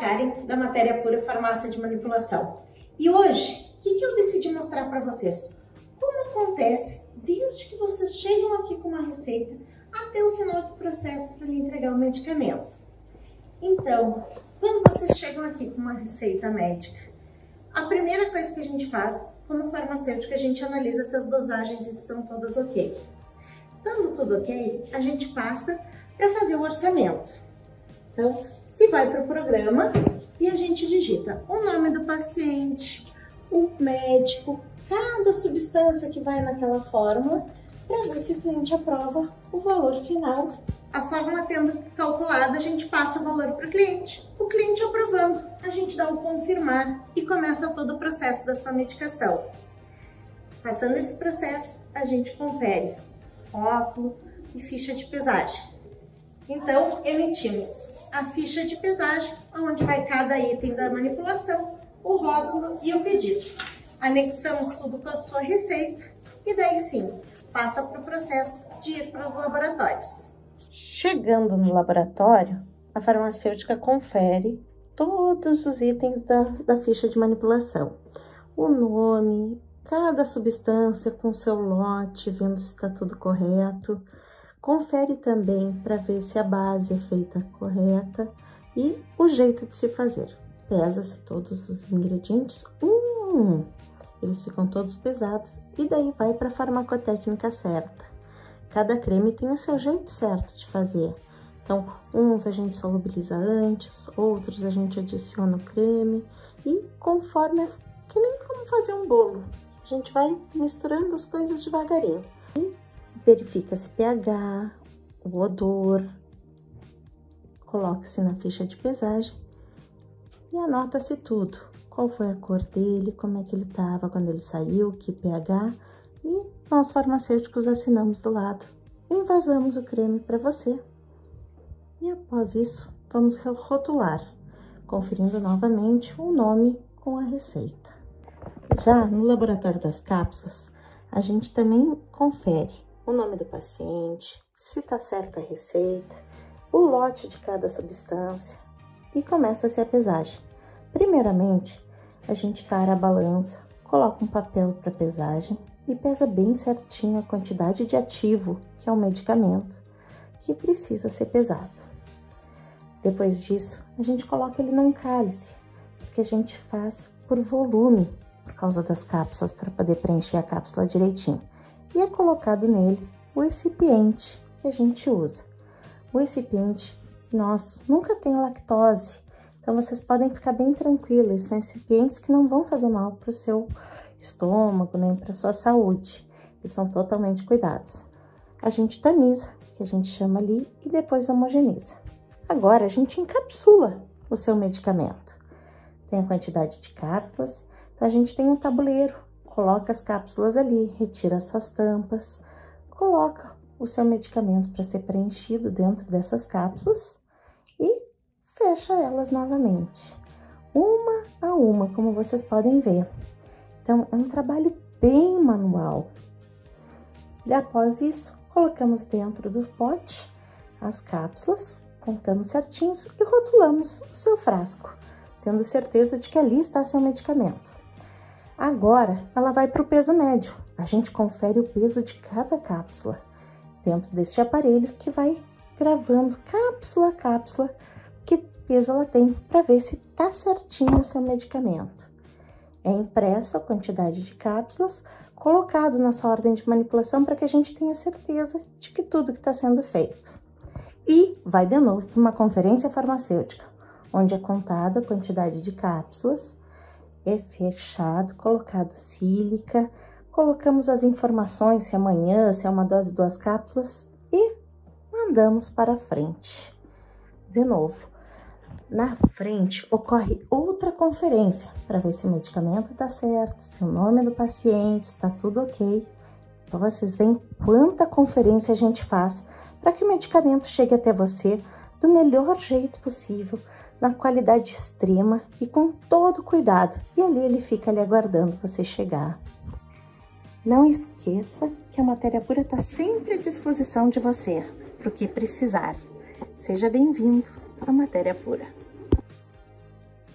Karen, da Matéria Pura Farmácia de Manipulação. E hoje, o que eu decidi mostrar para vocês? Como acontece desde que vocês chegam aqui com uma receita até o final do processo para lhe entregar o medicamento. Então, quando vocês chegam aqui com uma receita médica, a primeira coisa que a gente faz, como farmacêutica, a gente analisa se as dosagens estão todas ok. Estando tudo ok, a gente passa para fazer o orçamento. Então, se vai para o programa e a gente digita o nome do paciente, o médico, cada substância que vai naquela fórmula, para ver se o cliente aprova o valor final. A fórmula tendo calculado, a gente passa o valor para o cliente. O cliente aprovando, a gente dá o confirmar e começa todo o processo da sua medicação. Passando esse processo, a gente confere rótulo e ficha de pesagem. Então, emitimos a ficha de pesagem, onde vai cada item da manipulação, o rótulo e o pedido. Anexamos tudo com a sua receita e daí sim, passa para o processo de ir para os laboratórios. Chegando no laboratório, a farmacêutica confere todos os itens da ficha de manipulação. O nome, cada substância com seu lote, vendo se está tudo correto. Confere também para ver se a base é feita correta e o jeito de se fazer. Pesa-se todos os ingredientes, eles ficam todos pesados e daí vai para a farmacotécnica certa. Cada creme tem o seu jeito certo de fazer. Então, uns a gente solubiliza antes, outros a gente adiciona o creme e conforme, que nem como fazer um bolo, a gente vai misturando as coisas devagarinho. E verifica-se pH, o odor, coloca-se na ficha de pesagem e anota-se tudo. Qual foi a cor dele, como é que ele estava quando ele saiu, que pH, e nós farmacêuticos assinamos do lado. Envasamos o creme para você. E após isso, vamos rotular, conferindo novamente o nome com a receita. Já no laboratório das cápsulas, a gente também confere o nome do paciente, se está certa a receita, o lote de cada substância e começa-se a pesagem. Primeiramente, a gente tara a balança, coloca um papel para pesagem e pesa bem certinho a quantidade de ativo, que é o medicamento, que precisa ser pesado. Depois disso, a gente coloca ele num cálice, porque a gente faz por volume, por causa das cápsulas, para poder preencher a cápsula direitinho. E é colocado nele o recipiente que a gente usa. O recipiente nosso nunca tem lactose, então vocês podem ficar bem tranquilos, são recipientes que não vão fazer mal para o seu estômago, nem para a sua saúde, eles são totalmente cuidados. A gente tamiza, que a gente chama ali, e depois homogeniza. Agora a gente encapsula o seu medicamento. Tem a quantidade de cápsulas, então a gente tem um tabuleiro, coloca as cápsulas ali, retira as suas tampas, coloca o seu medicamento para ser preenchido dentro dessas cápsulas e fecha elas novamente, uma a uma, como vocês podem ver. Então, é um trabalho bem manual. E após isso, colocamos dentro do pote as cápsulas, contamos certinhos e rotulamos o seu frasco, tendo certeza de que ali está seu medicamento. Agora, ela vai para o peso médio. A gente confere o peso de cada cápsula dentro deste aparelho que vai gravando cápsula a cápsula que peso ela tem para ver se está certinho o seu medicamento. É impresso a quantidade de cápsulas, colocado na sua ordem de manipulação para que a gente tenha certeza de que tudo que está sendo feito. E vai de novo para uma conferência farmacêutica, onde é contada a quantidade de cápsulas, é fechado, colocado sílica, colocamos as informações, se é amanhã, se é uma dose, 2 cápsulas, e mandamos para frente. De novo, na frente ocorre outra conferência para ver se o medicamento está certo, se o nome do paciente está tudo ok. Então vocês veem quanta conferência a gente faz para que o medicamento chegue até você do melhor jeito possível, na qualidade extrema e com todo cuidado. E ali ele fica ali aguardando você chegar. Não esqueça que a Matéria Pura está sempre à disposição de você, para o que precisar. Seja bem-vindo à Matéria Pura.